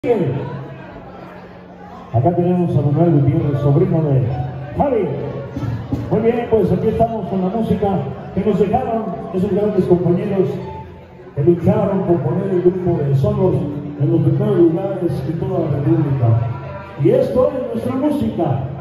Acá tenemos a Manuel Gutiérrez, sobrino de Javi. Muy bien, pues aquí estamos con la música que nos dejaron esos grandes compañeros que lucharon por poner el grupo de Solos en los primeros lugares de toda la República. Y esto es nuestra música.